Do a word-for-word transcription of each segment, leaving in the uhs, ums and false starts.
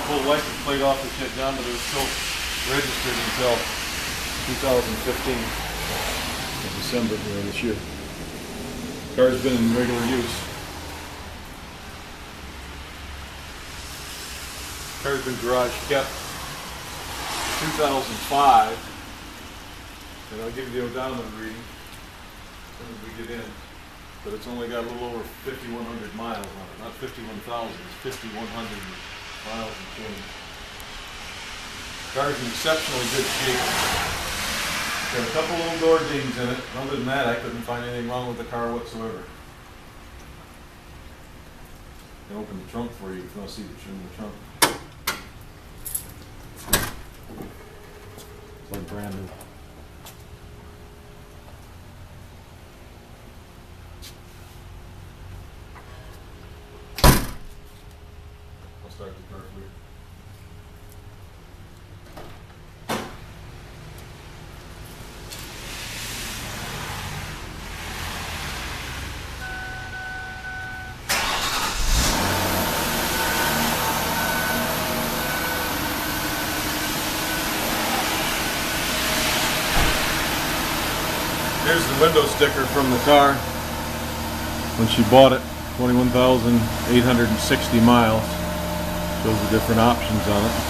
full license plate off the shit down, but it was still registered until two thousand fifteen, in December here this year. Car's been in regular use. Car's been garage kept two thousand five, and I'll give you the odometer reading as soon as we get in. But it's only got a little over fifty-one hundred miles on it, not fifty-one thousand, it's fifty-one hundred miles and change. Car's in exceptionally good shape. Got a couple little door dings in it. Other than that, I couldn't find anything wrong with the car whatsoever. I can open the trunk for you if you want to see what's in the trunk. It's like brand new. I'll start the car for you. Here's the window sticker from the car when she bought it, twenty-one thousand eight hundred sixty miles. Shows the different options on it.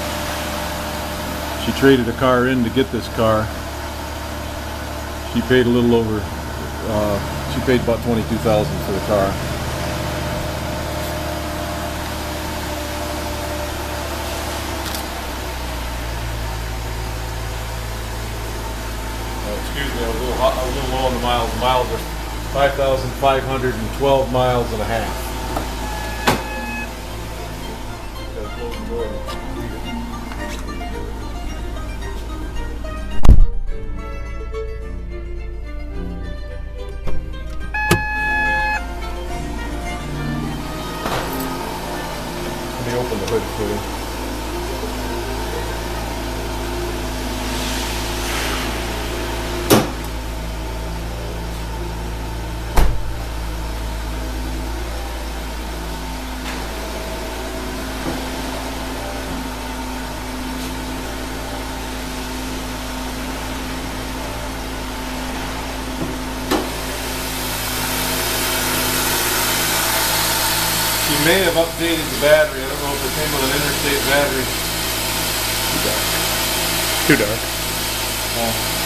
She traded a car in to get this car. She paid a little over, uh, she paid about twenty-two thousand dollars for the car. Excuse me, I was a little, hot, I was a little low on the miles. The miles are five thousand five hundred twelve miles and a half. Gotta close the door to read it. Let me open the hood for you. She may have updated the battery. I don't know if it came with an interstate battery. Too dark. Oh.